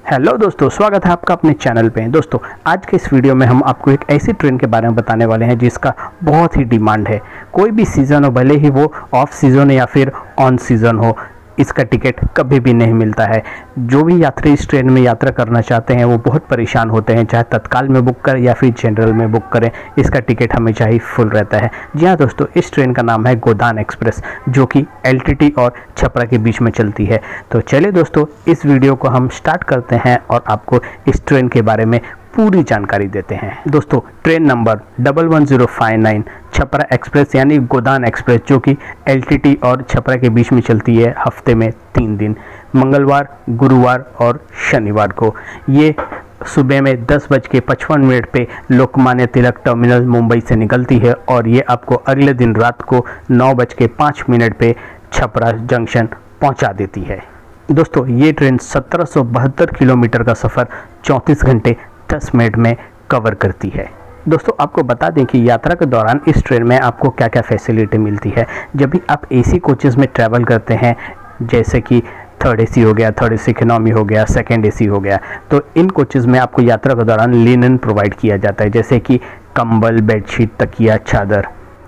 Hello दोस्तों, स्वागत है आपका अपने चैनल पे। दोस्तों, आज के इस वीडियो में हम आपको एक ऐसी ट्रेन के बारे में बताने वाले हैं जिसका बहुत ही डिमांड है। कोई भी सीज़न हो, भले ही वो ऑफ सीज़न या फिर ऑन सीज़न हो, इसका टिकट कभी भी नहीं मिलता है। जो भी यात्री इस ट्रेन में यात्रा करना चाहते हैं वो बहुत परेशान होते हैं, चाहे तत्काल में बुक करें या फिर जनरल में बुक करें, इसका टिकट हमेशा ही फुल रहता है। जी हाँ दोस्तों, इस ट्रेन का नाम है गोदान एक्सप्रेस, जो कि एलटीटी और छपरा के बीच में चलती है। तो चलिए दोस्तों, इस वीडियो को हम स्टार्ट करते हैं और आपको इस ट्रेन के बारे में पूरी जानकारी देते हैं। दोस्तों, ट्रेन नंबर 11059 छपरा एक्सप्रेस यानी गोदान एक्सप्रेस, जो कि एलटीटी और छपरा के बीच में चलती है हफ्ते में 3 दिन, मंगलवार, गुरुवार और शनिवार को। ये सुबह में 10:55 पे लोकमान्य तिलक टर्मिनल मुंबई से निकलती है और ये आपको अगले दिन रात को 9:05 पे छपरा जंक्शन पहुंचा देती है। दोस्तों, ये ट्रेन 1772 किलोमीटर का सफ़र 34 घंटे 10 मिनट में कवर करती है। दोस्तों, आपको बता दें कि यात्रा के दौरान इस ट्रेन में आपको क्या क्या फैसिलिटी मिलती है। जब भी आप एसी कोचेज़ में ट्रैवल करते हैं, जैसे कि थर्ड एसी हो गया, थर्ड एसी इकोनॉमी हो गया, सेकंड एसी हो गया, तो इन कोचेज़ में आपको यात्रा के दौरान लिनन प्रोवाइड किया जाता है, जैसे कि कंबल, बेडशीट, तकिया, चादर।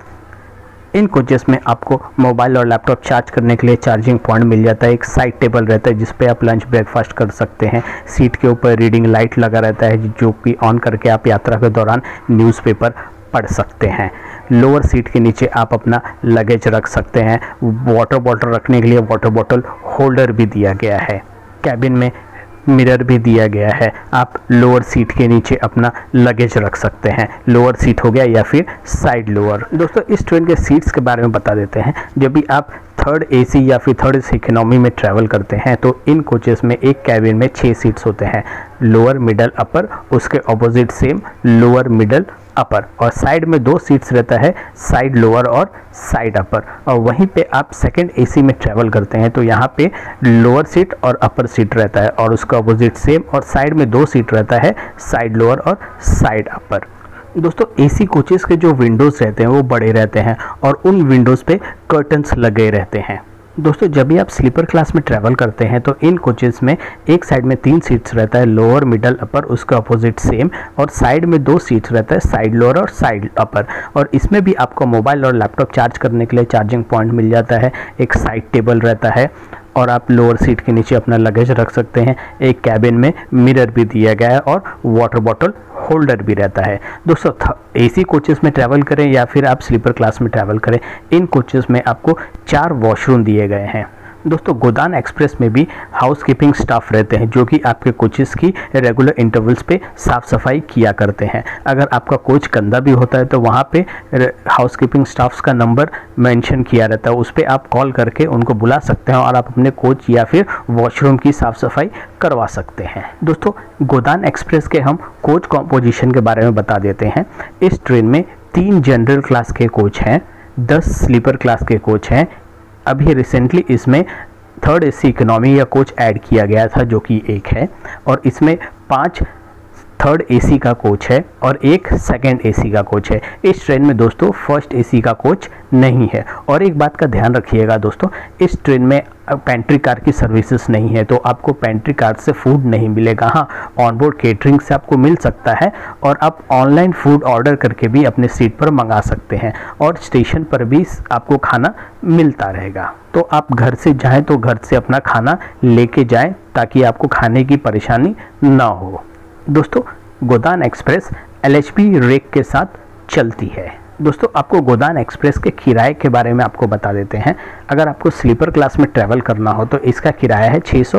इन कोचेस में आपको मोबाइल और लैपटॉप चार्ज करने के लिए चार्जिंग पॉइंट मिल जाता है। एक साइड टेबल रहता है जिस पे आप लंच ब्रेकफास्ट कर सकते हैं। सीट के ऊपर रीडिंग लाइट लगा रहता है, जो कि ऑन करके आप यात्रा के दौरान न्यूज़पेपर पढ़ सकते हैं। लोअर सीट के नीचे आप अपना लगेज रख सकते हैं। वाटर बॉटल रखने के लिए वाटर बॉटल होल्डर भी दिया गया है। कैबिन में मिरर भी दिया गया है। आप लोअर सीट के नीचे अपना लगेज रख सकते हैं। लोअर सीट हो गया या फिर साइड लोअर। दोस्तों, इस ट्रेन के सीट्स के बारे में बता देते हैं। जब भी आप थर्ड एसी या फिर थर्ड एसी इकोनॉमी में ट्रैवल करते हैं तो इन कोचेस में एक कैबिन में 6 सीट्स होते हैं, लोअर, मिडल, अपर। उसके opposite same lower, middle, upper, और साइड में 2 सीट्स रहता है, साइड लोअर और साइड अपर। और वहीं पे आप सेकंड एसी में ट्रैवल करते हैं तो यहाँ पे लोअर सीट और अपर सीट रहता है, और उसका ऑपोजिट सेम, और साइड में 2 सीट रहता है, साइड लोअर और साइड अपर। दोस्तों, एसी कोचेस के जो विंडोज़ रहते हैं वो बड़े रहते हैं और उन विंडोज़ पे कर्टन्स लगे रहते हैं। दोस्तों, जब भी आप स्लीपर क्लास में ट्रैवल करते हैं तो इन कोचेस में एक साइड में 3 सीट्स रहता है, लोअर, मिडल, अपर, उसका अपोजिट सेम, और साइड में 2 सीट्स रहता है, साइड लोअर और साइड अपर। और इसमें भी आपको मोबाइल और लैपटॉप चार्ज करने के लिए चार्जिंग पॉइंट मिल जाता है। एक साइड टेबल रहता है और आप लोअर सीट के नीचे अपना लगेज रख सकते हैं। एक कैबिन में मिरर भी दिया गया है और वाटर बॉटल होल्डर भी रहता है। दोस्तों, एसी कोचेस में ट्रैवल करें या फिर आप स्लीपर क्लास में ट्रैवल करें, इन कोचेस में आपको 4 वॉशरूम दिए गए हैं। दोस्तों, गोदान एक्सप्रेस में भी हाउसकीपिंग स्टाफ रहते हैं जो कि आपके कोचेस की रेगुलर इंटरवल्स पे साफ़ सफाई किया करते हैं। अगर आपका कोच गंदा भी होता है तो वहाँ पे हाउसकीपिंग स्टाफ्स का नंबर मेंशन किया रहता है, उस पर आप कॉल करके उनको बुला सकते हैं और आप अपने कोच या फिर वॉशरूम की साफ़ सफाई करवा सकते हैं। दोस्तों, गोदान एक्सप्रेस के हम कोच कॉम्पोजिशन के बारे में बता देते हैं। इस ट्रेन में 3 जनरल क्लास के कोच हैं, 10 स्लीपर क्लास के कोच हैं। अभी रिसेंटली इसमें थर्ड एसी इकोनॉमी या कोच ऐड किया गया था, जो कि 1 है, और इसमें 5 थर्ड एसी का कोच है और 1 सेकंड एसी का कोच है। इस ट्रेन में दोस्तों फर्स्ट एसी का कोच नहीं है। और एक बात का ध्यान रखिएगा दोस्तों, इस ट्रेन में पेंट्री कार की सर्विसेज नहीं है, तो आपको पेंट्री कार से फूड नहीं मिलेगा। हाँ, ऑनबोर्ड केटरिंग से आपको मिल सकता है और आप ऑनलाइन फूड ऑर्डर करके भी अपने सीट पर मंगा सकते हैं, और स्टेशन पर भी आपको खाना मिलता रहेगा। तो आप घर से जाएं तो घर से अपना खाना लेके जाएं ताकि आपको खाने की परेशानी ना हो। दोस्तों, गोदान एक्सप्रेस एलएचबी रेक के साथ चलती है। दोस्तों, आपको गोदान एक्सप्रेस के किराए के बारे में आपको बता देते हैं। अगर आपको स्लीपर क्लास में ट्रैवल करना हो तो इसका किराया है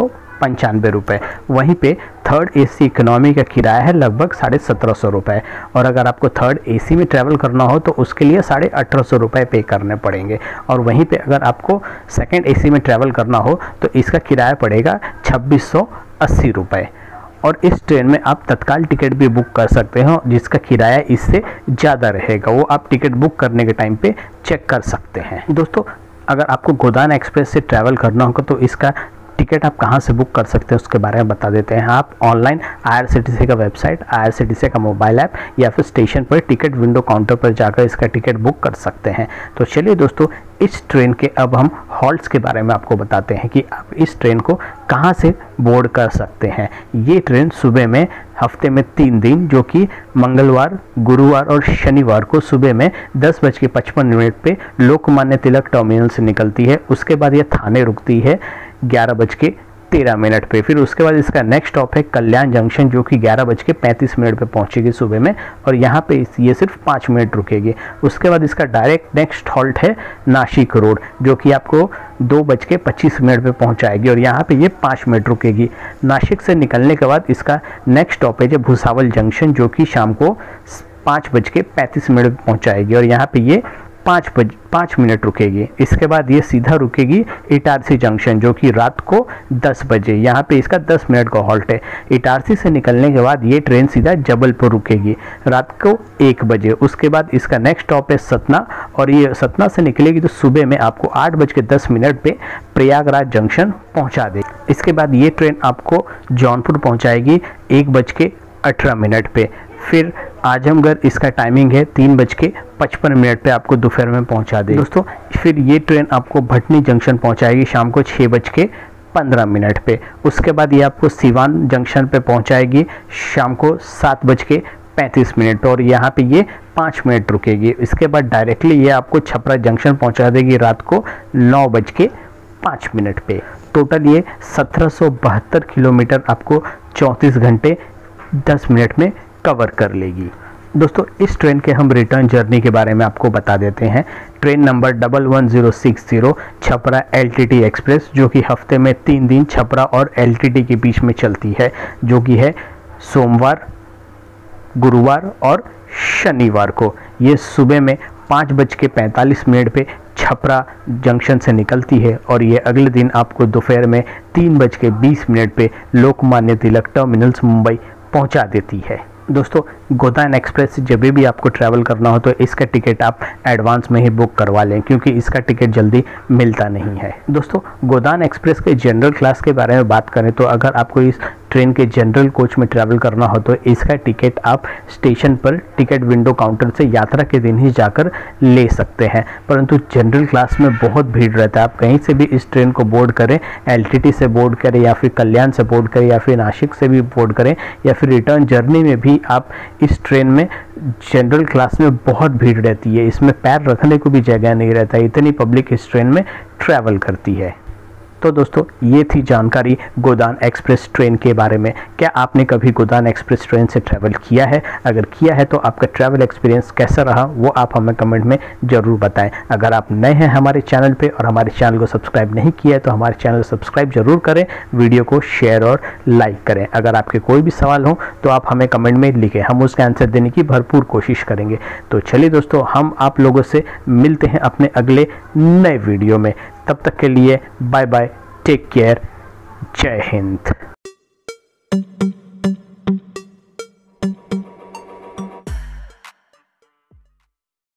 695 रुपये। वहीं पे थर्ड एसी इकोनॉमी का किराया है लगभग 1750 रुपये, और अगर आपको थर्ड एसी में ट्रैवल करना हो तो उसके लिए 1850 रुपये पे करने पड़ेंगे। और वहीं पे अगर आपको सेकंड एसी में ट्रैवल करना हो तो इसका किराया पड़ेगा 2680 रुपये। और इस ट्रेन में आप तत्काल टिकट भी बुक कर सकते हो, जिसका किराया इससे ज़्यादा रहेगा। वो आप टिकट बुक करने के टाइम पे चेक कर सकते हैं। दोस्तों, अगर आपको गोदान एक्सप्रेस से ट्रैवल करना होगा तो इसका टिकट आप कहाँ से बुक कर सकते हैं उसके बारे में बता देते हैं। आप ऑनलाइन IRCTC का वेबसाइट, IRCTC का मोबाइल ऐप या फिर स्टेशन पर टिकट विंडो काउंटर पर जाकर इसका टिकट बुक कर सकते हैं। तो चलिए दोस्तों, इस ट्रेन के अब हम हॉल्ट्स के बारे में आपको बताते हैं कि आप इस ट्रेन को कहाँ से बोर्ड कर सकते हैं। ये ट्रेन सुबह में हफ्ते में 3 दिन, जो कि मंगलवार, गुरुवार और शनिवार को सुबह में 10:55 पे लोकमान्य तिलक टर्मिनल से निकलती है। उसके बाद ये थाने रुकती है 11:13 पे। फिर उसके बाद इसका नेक्स्ट स्टॉप है कल्याण जंक्शन, जो कि 11:35 पे पहुंचेगी सुबह में, और यहाँ पे ये सिर्फ 5 मिनट रुकेगी। उसके बाद इसका डायरेक्ट नेक्स्ट हॉल्ट है नासिक रोड, जो कि आपको 2:25 पे पहुंचाएगी और यहाँ पे ये 5 मिनट रुकेगी। नासिक से निकलने के बाद इसका नेक्स्ट स्टॉपेज है भुसावल जंक्शन, जो कि शाम को 5:35 पे पहुंचाएगी और यहाँ पे ये 5 मिनट रुकेगी। इसके बाद ये सीधा रुकेगी इटारसी जंक्शन, जो कि रात को 10 बजे। यहाँ पे इसका 10 मिनट का हॉल्ट है। इटारसी से निकलने के बाद ये ट्रेन सीधा जबलपुर रुकेगी रात को 1 बजे। उसके बाद इसका नेक्स्ट स्टॉप है सतना, और ये सतना से निकलेगी तो सुबह में आपको 8:10 पे प्रयागराज जंक्शन पहुँचा देगी। इसके बाद ये ट्रेन आपको जौनपुर पहुँचाएगी 1:18 पे। फिर आजमगढ़ इसका टाइमिंग है 3:55 पे आपको दोपहर में पहुंचा देगी दोस्तों। फिर ये ट्रेन आपको भटनी जंक्शन पहुंचाएगी शाम को 6:15 पे। उसके बाद ये आपको सिवान जंक्शन पे पहुंचाएगी शाम को 7:35 और यहाँ पे ये 5 मिनट रुकेगी। इसके बाद डायरेक्टली ये आपको छपरा जंक्शन पहुँचा देगी रात को 9:05 पे। टोटल ये 1772 किलोमीटर आपको 34 घंटे 10 मिनट में कवर कर लेगी। दोस्तों, इस ट्रेन के हम रिटर्न जर्नी के बारे में आपको बता देते हैं। Train number 11060 Chhapra LTT express, जो कि हफ्ते में 3 दिन छपरा और LTT के बीच में चलती है, जो कि है सोमवार, गुरुवार और शनिवार को। ये सुबह में 5:45 पे छपरा जंक्शन से निकलती है और ये अगले दिन आपको दोपहर में 3:20 पे लोकमान्य तिलक टर्मिनल्स मुंबई पहुंचा देती है। दोस्तों, गोदान एक्सप्रेस से जब भी आपको ट्रैवल करना हो तो इसका टिकट आप एडवांस में ही बुक करवा लें, क्योंकि इसका टिकट जल्दी मिलता नहीं है। दोस्तों, गोदान एक्सप्रेस के जनरल क्लास के बारे में बात करें तो अगर आपको इस ट्रेन के जनरल कोच में ट्रैवल करना हो तो इसका टिकट आप स्टेशन पर टिकट विंडो काउंटर से यात्रा के दिन ही जाकर ले सकते हैं। परंतु जनरल क्लास में बहुत भीड़ रहता है। आप कहीं से भी इस ट्रेन को बोर्ड करें, LTT से बोर्ड करें या फिर कल्याण से बोर्ड करें या फिर नासिक से भी बोर्ड करें या फिर रिटर्न जर्नी में भी आप इस ट्रेन में जनरल क्लास में बहुत भीड़ रहती है। इसमें पैर रखने को भी जगह नहीं रहता, इतनी पब्लिक इस ट्रेन में ट्रैवल करती है। तो दोस्तों, ये थी जानकारी गोदान एक्सप्रेस ट्रेन के बारे में। क्या आपने कभी गोदान एक्सप्रेस ट्रेन से ट्रैवल किया है? अगर किया है तो आपका ट्रैवल एक्सपीरियंस कैसा रहा वो आप हमें कमेंट में ज़रूर बताएं। अगर आप नए हैं हमारे चैनल पे और हमारे चैनल को सब्सक्राइब नहीं किया है तो हमारे चैनल को सब्सक्राइब जरूर करें, वीडियो को शेयर और लाइक करें। अगर आपके कोई भी सवाल हो तो आप हमें कमेंट में लिखें, हम उसका आंसर देने की भरपूर कोशिश करेंगे। तो चलिए दोस्तों, हम आप लोगों से मिलते हैं अपने अगले नए वीडियो में। तब तक के लिए बाय बाय, टेक केयर, जय हिंद।